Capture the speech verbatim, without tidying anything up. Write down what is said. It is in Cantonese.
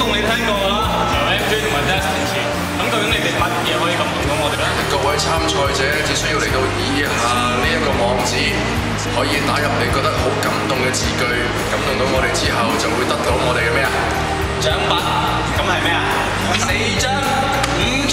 動你聽過㗎啦，由 M J 同埋 Destiny 詞。咁究竟你哋乜嘢可以感動到我哋咧？ 各位參賽者只需要嚟到以下呢一個網址，可以打入你覺得好感動嘅字句，感動到我哋之後就會得到我哋嘅咩啊？ 獎品，咁係咩啊？四張五